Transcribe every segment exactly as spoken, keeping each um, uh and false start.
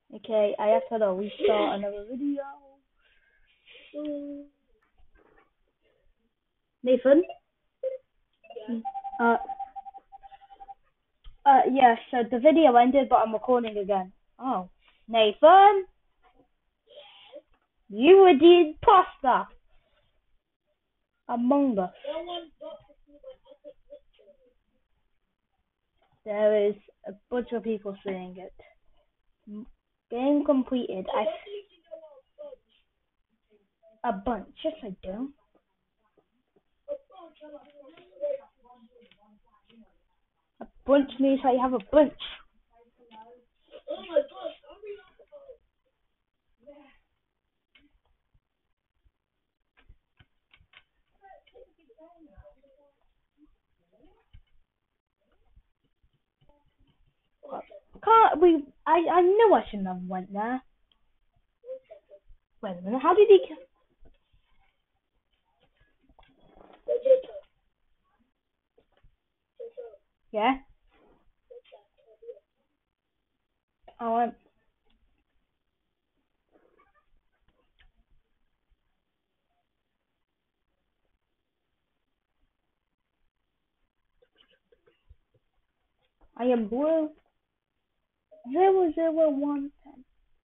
Okay, I have to restart another video. Nathan? Uh, uh, yeah, so the video ended, but I'm recording again. Oh. Nathan? You were the imposter! Among Us. There is a bunch of people saying it. Game completed. I... A bunch. Yes, I do. A bunch means I have a bunch. Can't we? I I knew I shouldn't have went there. Wait a minute. How did he? Yeah. I went. I am blue. Zero zero one ten.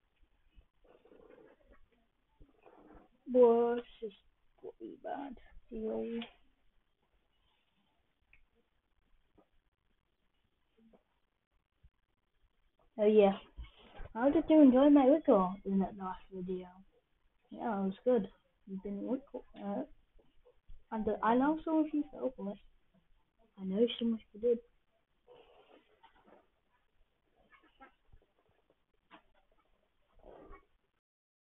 Boy, this is pretty bad. Zero. Oh yeah. How did you enjoy my record in that last video? Yeah, it was good. You've been record. Uh, and I also if you fell for it. I know so much you did.